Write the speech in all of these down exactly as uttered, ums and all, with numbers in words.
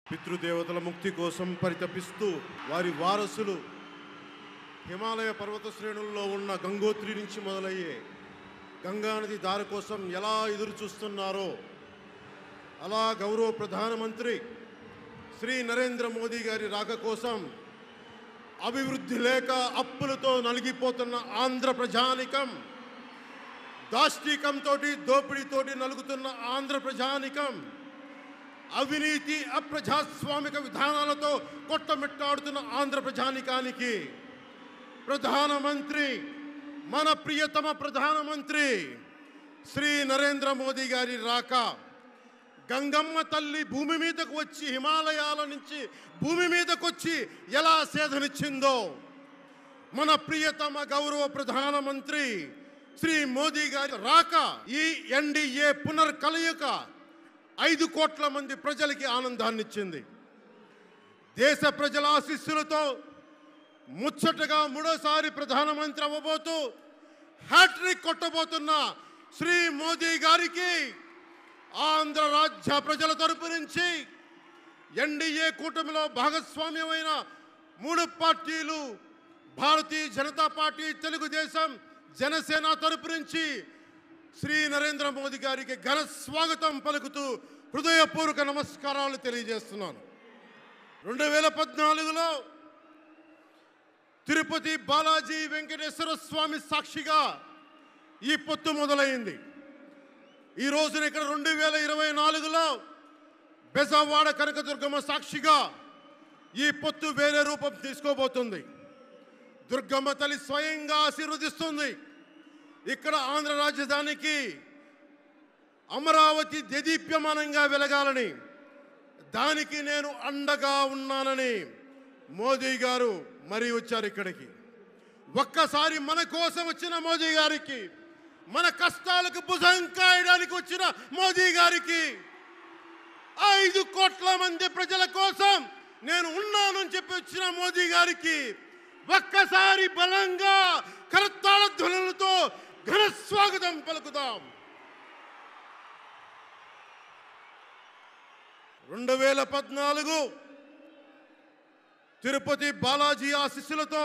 పితృదేవతల ముక్తి కోసం పరితపిస్తూ వారి వారసులు హిమాలయ పర్వత శ్రేణుల్లో ఉన్న గంగోత్రి నుంచి మొదలయ్యే గంగానది దారి కోసం ఎలా ఎదురు చూస్తున్నారో అలా గౌరవ ప్రధానమంత్రి శ్రీ నరేంద్ర మోదీ గారి రాక కోసం అభివృద్ధి లేక అప్పులతో నలిగిపోతున్న ఆంధ్ర ప్రజానికం, దాష్టీకంతో దోపిడీతోటి నలుగుతున్న ఆంధ్ర ప్రజానికం, అవినీతి అప్రజాస్వామిక విధానాలతో కొట్టమిట్టాడుతున్న ఆంధ్ర ప్రజానికానికి ప్రధానమంత్రి, మన ప్రియతమ ప్రధానమంత్రి శ్రీ నరేంద్ర మోదీ గారి రాక, గంగమ్మ తల్లి భూమి మీదకు వచ్చి హిమాలయాల నుంచి భూమి మీదకు వచ్చి ఎలా సేధనిచ్చిందో మన ప్రియతమ గౌరవ ప్రధానమంత్రి శ్రీ మోదీ గారి రాక ఈ ఎన్డీఏ పునర్కలయిక ఐదు కోట్ల మంది ప్రజలకి ఆనందాన్ని ఇచ్చింది. దేశ ప్రజల ఆశీస్సులతో ముచ్చటగా మూడోసారి ప్రధానమంత్రి అవ్వబోతూ హ్యాట్రిక్ కొట్టబోతున్న శ్రీ మోదీ గారికి ఆంధ్ర రాజ్య ప్రజల తరపు నుంచి ఎన్డీఏ కూటమిలో భాగస్వామ్యమైన మూడు పార్టీలు భారతీయ జనతా పార్టీ, తెలుగుదేశం, జనసేన తరపు నుంచి శ్రీ నరేంద్ర మోదీ గారికి ఘన స్వాగతం పలుకుతూ హృదయపూర్వక నమస్కారాలు తెలియజేస్తున్నాను. రెండు వేల పద్నాలుగులో తిరుపతి బాలాజీ వెంకటేశ్వర స్వామి సాక్షిగా ఈ పొత్తు మొదలైంది. ఈ రోజున ఇక్కడ రెండు వేల ఇరవై నాలుగులో బెజవాడ కనకదుర్గమ్మ సాక్షిగా ఈ పొత్తు వేరే రూపం తీసుకోబోతుంది. దుర్గమ్మ తల్లి స్వయంగా ఆశీర్వదిస్తుంది. ఇక్కడ ఆంధ్ర రాజధానికి అమరావతి దేదీప్యమానంగా వెలగాలని, దానికి నేను అండగా ఉన్నానని మోదీ గారు మరీ వచ్చారు ఇక్కడికి. ఒక్కసారి మన కోసం వచ్చిన మోదీ గారికి, మన కష్టాలకు భుజం కాయడానికి వచ్చిన మోదీ గారికి, ఐదు కోట్ల మంది ప్రజల కోసం నేను ఉన్నానని చెప్పి వచ్చిన మోదీ గారికి ఒక్కసారి బలంగా కరతాళ ధ్వనులతో ఘన స్వాగతం పలుకుదాం. రెండు వేల పద్నాలుగు తిరుపతి బాలాజీ ఆశీస్సులతో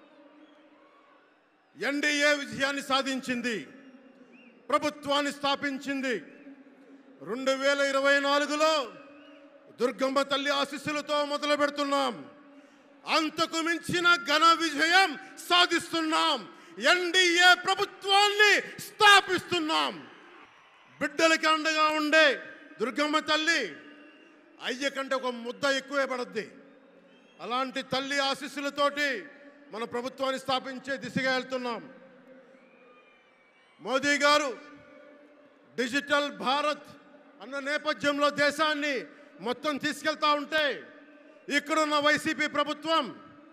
ఎన్డీఏ విజయాన్ని సాధించింది, ప్రభుత్వాన్ని స్థాపించింది. రెండు వేల ఇరవై నాలుగులో దుర్గమ్మ తల్లి ఆశీస్సులతో మొదలు పెడుతున్నాం. అంతకు మించిన ఘన విజయం సాధిస్తున్నాం. ఎన్డీఏ ప్రభుత్వాన్ని స్థాపిస్తున్నాం. బిడ్డలకి అండగా ఉండే దుర్గమ్మ తల్లి అయ్య కంటే ఒక ముద్ద ఎక్కువే పడద్ది. అలాంటి తల్లి ఆశీస్సులతోటి మన ప్రభుత్వాన్ని స్థాపించే దిశగా వెళ్తున్నాం. మోదీ గారు డిజిటల్ భారత్ అన్న నేపథ్యంలో దేశాన్ని మొత్తం తీసుకెళ్తా ఉంటే ఇక్కడున్న వైసీపీ ప్రభుత్వం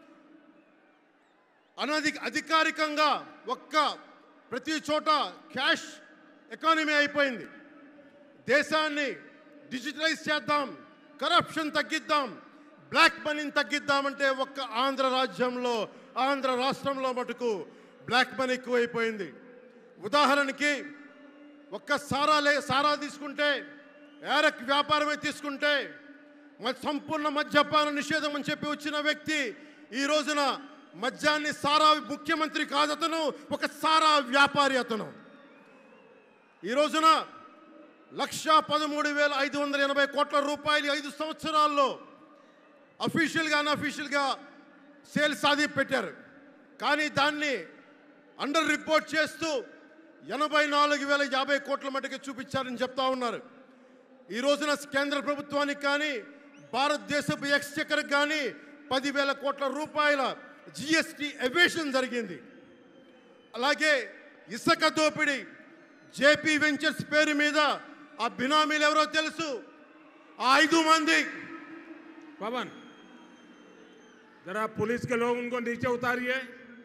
అనధి అధికారికంగా ఒక్క ప్రతి చోట క్యాష్ ఎకానమీ అయిపోయింది. దేశాన్ని డిజిటలైజ్ చేద్దాం, కరప్షన్ తగ్గిద్దాం, బ్లాక్ మనీని తగ్గిద్దామంటే ఒక్క ఆంధ్ర రాజ్యంలో, ఆంధ్ర రాష్ట్రంలో మటుకు బ్లాక్ మనీ ఎక్కువైపోయింది. ఉదాహరణకి ఒక్క సారా లే సారా తీసుకుంటే, ఏరక్ వ్యాపారమే తీసుకుంటే, సంపూర్ణ మద్యపాన నిషేధం అని చెప్పి వచ్చిన వ్యక్తి ఈ రోజున మద్యాన్ని సారా ముఖ్యమంత్రి కాదు, అతను ఒక సారా వ్యాపారి. అతను ఈ రోజున లక్ష పదమూడు వేల ఐదు వందల ఎనభై కోట్ల రూపాయలు ఐదు సంవత్సరాల్లో అఫీషియల్గా అన్అఫీషియల్గా సేల్స్ సాధి పెట్టారు. కానీ దాన్ని అండర్ రిపోర్ట్ చేస్తూ ఎనభై నాలుగు వేల యాభై కోట్ల మటుకు చూపించారని చెప్తా ఉన్నారు. ఈ రోజున కేంద్ర ప్రభుత్వానికి కానీ భారతదేశపు ఎక్స్చెక్కర్కి కానీ పదివేల కోట్ల రూపాయల జిఎస్టీ ఎవేషన్ జరిగింది. అలాగే ఇసుక దోపిడీ, జేపీ వెంచర్స్ పేరు మీద ఆ బినామీలు ఎవరో తెలుసు, ఆ ఐదు మంది. पवन जरा पुलिस के लोग उनको नीचे उतारिए,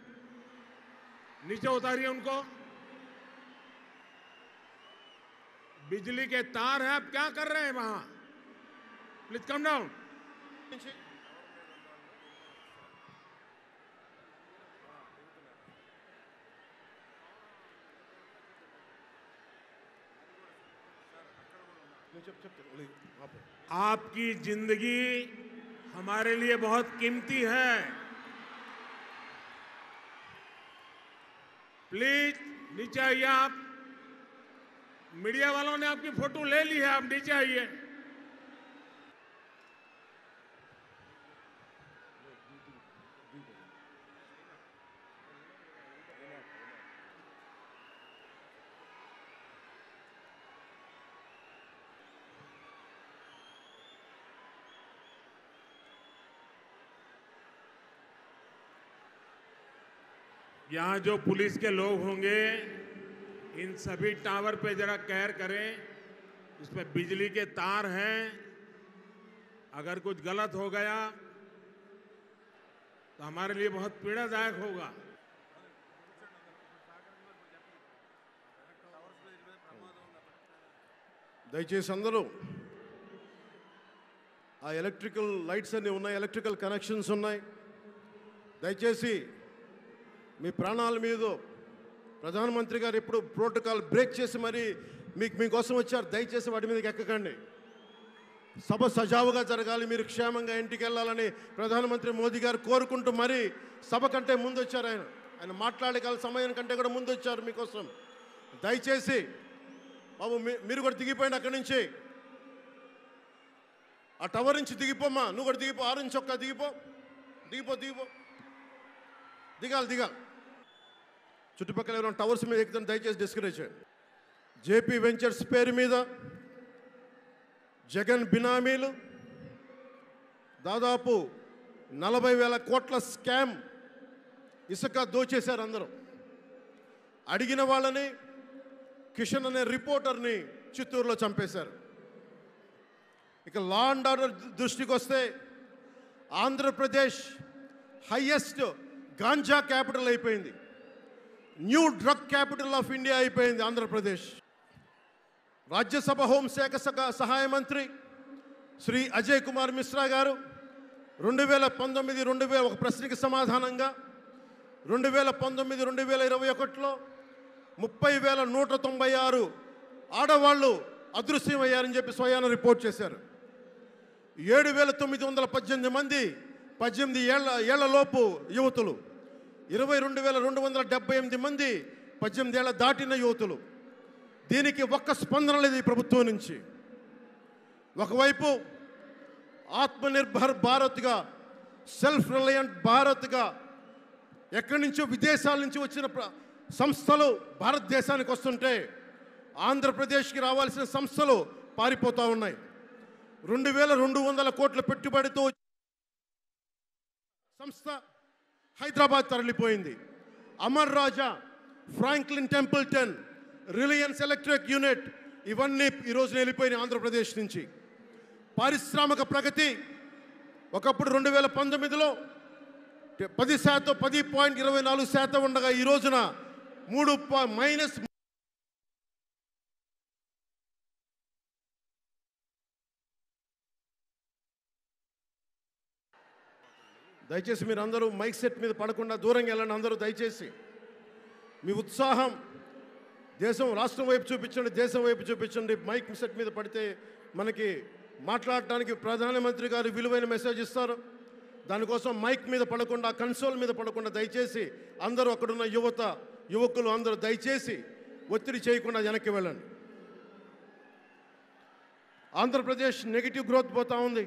नीचे उतारिए उनको। बिजली के तार हैं, आप क्या कर रहे हैं वहां? Please calm down. आपकी जिंदगी हमारे लिए बहुत कीमती है। प्लीज नीचे आइए। आप मीडिया वालों ने आपकी फोटो ले ली है, आप नीचे आइए। यहाँ जो पुलिस के लोग होंगे इन सभी टावर पे जरा केयर करें। इसमें बिजली के तार हैं, अगर कुछ गलत हो गया तो हमारे लिए बहुत पीड़ादायक होगा। దయచేసి అందరూ ఆ ఎలక్ట్రికల్ లైట్స్ అన్నీ ఉన్నాయి, ఎలక్ట్రికల్ కనెక్షన్స్ ఉన్నాయి. దయచేసి మీ ప్రాణాల మీద ప్రధానమంత్రి గారు ఎప్పుడు ప్రోటోకాల్ బ్రేక్ చేసి మరి మీకు మీకోసం వచ్చారు. దయచేసి వాటి మీదకి ఎక్కకండి. సభ సజావుగా జరగాలి, మీరు క్షేమంగా ఇంటికి వెళ్ళాలని ప్రధానమంత్రి మోదీ గారు కోరుకుంటూ మరి సభ కంటే ముందు వచ్చారు. ఆయన ఆయన మాట్లాడగల సమయం కంటే కూడా ముందు వచ్చారు మీకోసం. దయచేసి బాబు మీరు కూడా దిగిపోయింది అక్కడి నుంచి, ఆ టవర్ నుంచి దిగిపోమ్మా. నువ్వు కూడా దిగిపో, ఆరు నుంచి ఒక్క దిగిపో దిగిపో దిగిపో దిగాలి దిగాలి. చుట్టుపక్కల ఎవరైనా టవర్స్ మీద ఎక్కుతాను దయచేసి డిస్కరేజ్ చేయండి. జేపీ వెంచర్స్ పేరు మీద జగన్ బినామీలు దాదాపు నలభై వేల కోట్ల స్కామ్ ఇసుక దోచేశారు. అందరూ అడిగిన వాళ్ళని కిషన్ అనే రిపోర్టర్ని చిత్తూరులో చంపేశారు. ఇక లా అండ్ ఆర్డర్ దృష్టికి వస్తే ఆంధ్రప్రదేశ్ హైయెస్ట్ గాంజా క్యాపిటల్ అయిపోయింది. New drug capital of India అయిపోయింది ఆంధ్రప్రదేశ్. రాజ్యసభ హోంశాఖ సహాయ మంత్రి శ్రీ అజయ్ కుమార్ మిశ్రా గారు రెండు వేల పంతొమ్మిది రెండు వేల ఒక ప్రశ్నకి సమాధానంగా రెండు వేల పంతొమ్మిది రెండు వేల ఇరవై ఒకటిలో ముప్పై వేల నూట తొంభై ఆరు ఆడవాళ్ళు అదృశ్యమయ్యారని చెప్పి స్వయాన రిపోర్ట్ చేశారు. ఏడు వేల తొమ్మిది వందల పద్దెనిమిది మంది పద్దెనిమిది ఏళ్ల ఏళ్లలోపు యువతులు, ఇరవై రెండు వేల రెండు వందల డెబ్బై ఎనిమిది మంది పద్దెనిమిది ఏళ్ల దాటిన యువతులు. దీనికి ఒక్క స్పందన లేదు ఈ ప్రభుత్వం నుంచి. ఒకవైపు ఆత్మనిర్భర్ భారత్గా, సెల్ఫ్ రిలయంట్ భారత్గా ఎక్కడి నుంచో విదేశాల నుంచి వచ్చిన సంస్థలు భారతదేశానికి వస్తుంటే ఆంధ్రప్రదేశ్కి రావాల్సిన సంస్థలు పారిపోతూ ఉన్నాయి. రెండు వేల రెండు వందల కోట్ల పెట్టుబడితో సంస్థ హైదరాబాద్ తరలిపోయింది. Amar Raja, Franklin Templeton, Reliance electric unit ఇవన్నీ ఈరోజు వెళ్ళిపోయినాయి ఆంధ్రప్రదేశ్ నుంచి. పారిశ్రామిక ప్రగతి ఒకప్పుడు రెండు వేల పంతొమ్మిదిలో పది శాతం పది పాయింట్ ఇరవై నాలుగు శాతం ఉండగా ఈ రోజున మూడు మైనస్ దయచేసి మీరు అందరూ మైక్ సెట్ మీద పడకుండా దూరంగా వెళ్ళండి. అందరూ దయచేసి మీ ఉత్సాహం దేశం రాష్ట్రం వైపు చూపించండి, దేశం వైపు చూపించండి. మైక్ సెట్ మీద పడితే మనకి మాట్లాడటానికి ప్రధానమంత్రి గారు విలువైన మెసేజ్ ఇస్తారు. దానికోసం మైక్ మీద పడకుండా, కన్సోల్ మీద పడకుండా దయచేసి అందరూ అక్కడున్న యువత యువకులు అందరూ దయచేసి ఒత్తిడి చేయకుండా వెనక్కి వెళ్ళండి. ఆంధ్రప్రదేశ్ నెగిటివ్ గ్రోత్ పోతా ఉంది.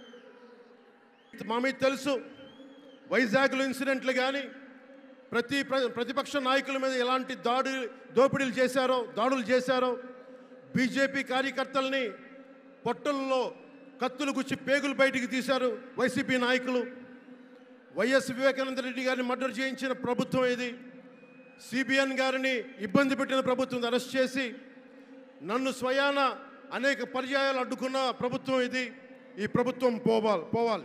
మా మీద తెలుసు వైజాగ్లో ఇన్సిడెంట్లు కానీ ప్రతి ప్రతిపక్ష నాయకుల మీద ఎలాంటి దాడి దోపిడీలు చేశారో దాడులు చేశారో, బీజేపీ కార్యకర్తల్ని పొట్టల్లో కత్తులు గుచ్చి పేగులు బయటికి తీశారు వైసీపీ నాయకులు. వైఎస్ వివేకానంద రెడ్డి గారిని మర్డర్ చేయించిన ప్రభుత్వం ఇది. సిబిఎన్ గారిని ఇబ్బంది పెట్టిన ప్రభుత్వం అరెస్ట్ చేసి నన్ను స్వయాన అనేక పర్యాయాలు అడ్డుకున్న ప్రభుత్వం ఇది. ఈ ప్రభుత్వం పోవాలి పోవాలి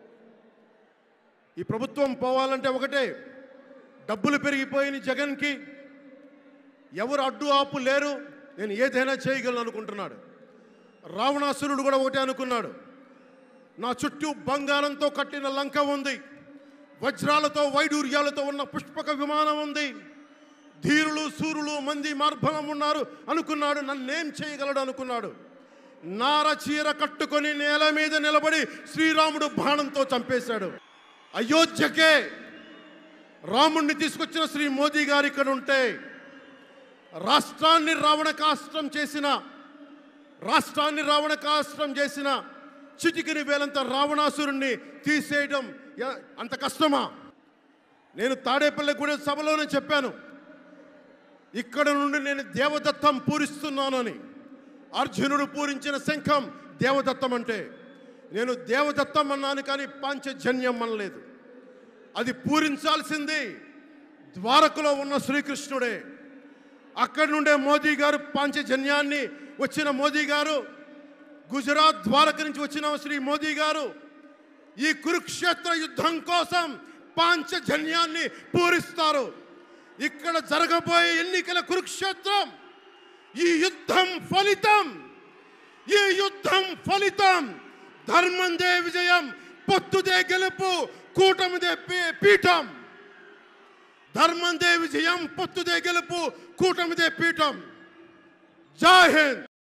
ఈ ప్రభుత్వం పోవాలంటే ఒకటే, డబ్బులు పెరిగిపోయిన జగన్కి ఎవరు అడ్డు ఆపు లేరు, నేను ఏదైనా చేయగలను అనుకుంటున్నాడు. రావణాసురుడు కూడా ఒకటే అనుకున్నాడు, నా చుట్టూ బంగారంతో కట్టిన లంక ఉంది, వజ్రాలతో వైడూర్యాలతో ఉన్న పుష్పక విమానం ఉంది, ధీరులు సూరులు మంది మార్బలం ఉన్నారు అనుకున్నాడు. నన్నేం చేయగలడు అనుకున్నాడు. నార చీర కట్టుకొని నేల మీద నిలబడి శ్రీరాముడు బాణంతో చంపేశాడు. అయోధ్యకే రాముణ్ణి తీసుకొచ్చిన శ్రీ మోదీ గారు ఇక్కడ ఉంటే రాష్ట్రాన్ని రావణకాష్టం చేసిన రాష్ట్రాన్ని రావణకాష్టం చేసిన చిటికిని వేలంత రావణాసురుణ్ణి తీసేయడం అంత కష్టమా? నేను తాడేపల్లిగూడెం సభలోనే చెప్పాను, ఇక్కడ నుండి నేను దేవదత్తం పూరిస్తున్నానని. అర్జునుడు పూరించిన శంఖం దేవదత్తం అంటే నేను దేవదత్తం అన్నాను, కానీ పాంచజన్యం అనలేదు. అది పూరించాల్సింది ద్వారకలో ఉన్న శ్రీకృష్ణుడే. అక్కడి నుండే మోదీ గారు పాంచజన్యాన్ని వచ్చిన మోదీ గారు, గుజరాత్ ద్వారక నుంచి వచ్చిన శ్రీ మోదీ గారు ఈ కురుక్షేత్ర యుద్ధం కోసం పాంచజన్యాన్ని పూరిస్తారు. ఇక్కడ జరగబోయే ఎన్నికల కురుక్షేత్రం, ఈ యుద్ధం ఫలితం ఈ యుద్ధం ఫలితం ధర్మందే విజయం, పొత్తుదే గెలుపు, కూటమిదే పీఠం. ధర్మందే విజయం, పొత్తుదే గెలుపు, కూటమిదే పీఠం. జై హింద్.